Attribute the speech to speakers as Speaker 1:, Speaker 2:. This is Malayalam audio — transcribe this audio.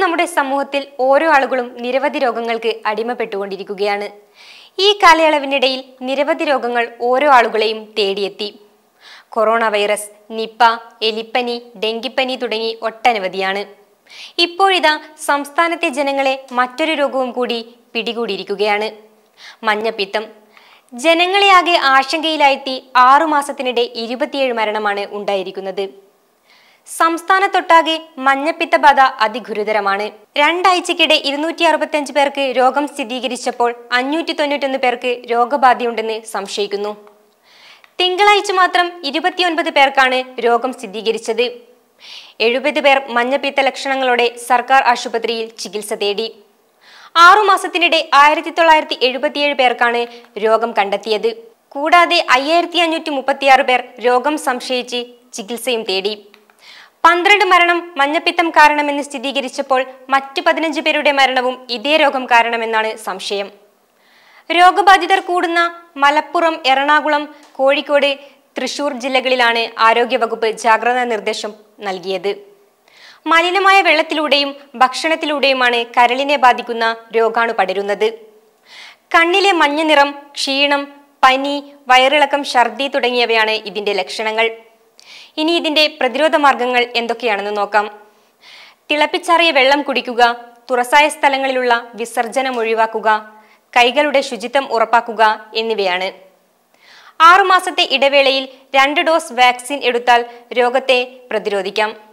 Speaker 1: നമ്മുടെ സമൂഹത്തിൽ ഓരോ ആളുകളും നിരവധി രോഗങ്ങൾക്ക് അടിമപ്പെട്ടുകൊണ്ടിരിക്കുകയാണ്. ഈ കാലയളവിനിടയിൽ നിരവധി രോഗങ്ങൾ ഓരോ ആളുകളെയും തേടിയെത്തി. കൊറോണ വൈറസ്, നിപ്പ, എലിപ്പനി, ഡെങ്കിപ്പനി തുടങ്ങി ഒട്ടനവധിയാണ്. ഇപ്പോഴിതാ സംസ്ഥാനത്തെ ജനങ്ങളെ മറ്റൊരു രോഗവും കൂടി പിടികൂടിയിരിക്കുകയാണ്: മഞ്ഞപ്പിത്തം. ജനങ്ങളെയാകെ ആശങ്കയിലായെത്തി 6 മാസത്തിനിടെ 27 മരണമാണ് ഉണ്ടായിരിക്കുന്നത്. സംസ്ഥാനത്തൊട്ടാകെ മഞ്ഞപ്പിത്ത ബാധ അതിഗുരുതരമാണ്. 2 ആഴ്ചക്കിടെ 265 പേർക്ക് രോഗം സ്ഥിരീകരിച്ചപ്പോൾ 591 പേർക്ക് രോഗബാധയുണ്ടെന്ന് സംശയിക്കുന്നു. തിങ്കളാഴ്ച മാത്രം 29 പേർക്കാണ് രോഗം സ്ഥിരീകരിച്ചത്. 70 പേർ മഞ്ഞപ്പിത്ത ലക്ഷണങ്ങളോടെ സർക്കാർ ആശുപത്രിയിൽ ചികിത്സ തേടി. 6 മാസത്തിനിടെ 1977 പേർക്കാണ് രോഗം കണ്ടെത്തിയത്. കൂടാതെ 5536 പേർ രോഗം സംശയിച്ച് ചികിത്സയും തേടി. 12 മരണം മഞ്ഞപ്പിത്തം കാരണമെന്ന് സ്ഥിരീകരിച്ചപ്പോൾ മറ്റ് 15 പേരുടെ മരണവും ഇതേ രോഗം കാരണമെന്നാണ് സംശയം. രോഗബാധിതർ കൂടുന്ന മലപ്പുറം, എറണാകുളം, കോഴിക്കോട്, തൃശൂർ ജില്ലകളിലാണ് ആരോഗ്യവകുപ്പ് ജാഗ്രതാ നിർദ്ദേശം നൽകിയത്. മലിനമായ വെള്ളത്തിലൂടെയും ഭക്ഷണത്തിലൂടെയുമാണ് കരളിനെ ബാധിക്കുന്ന രോഗാണു പടരുന്നത്. കണ്ണിലെ മഞ്ഞ നിറം, ക്ഷീണം, പനി, വയറിളക്കം, ഛർദി തുടങ്ങിയവയാണ് ഇതിന്റെ ലക്ഷണങ്ങൾ. ഇനി ഇതിന്റെ പ്രതിരോധ മാർഗങ്ങൾ എന്തൊക്കെയാണെന്ന് നോക്കാം. തിളപ്പിച്ചാറിയ വെള്ളം കുടിക്കുക, തുറസായ സ്ഥലങ്ങളിലുള്ള വിസർജനം ഒഴിവാക്കുക, കൈകളുടെ ശുചിത്വം ഉറപ്പാക്കുക എന്നിവയാണ്. 6 മാസത്തെ ഇടവേളയിൽ 2 ഡോസ് വാക്സിൻ എടുത്താൽ രോഗത്തെ പ്രതിരോധിക്കാം.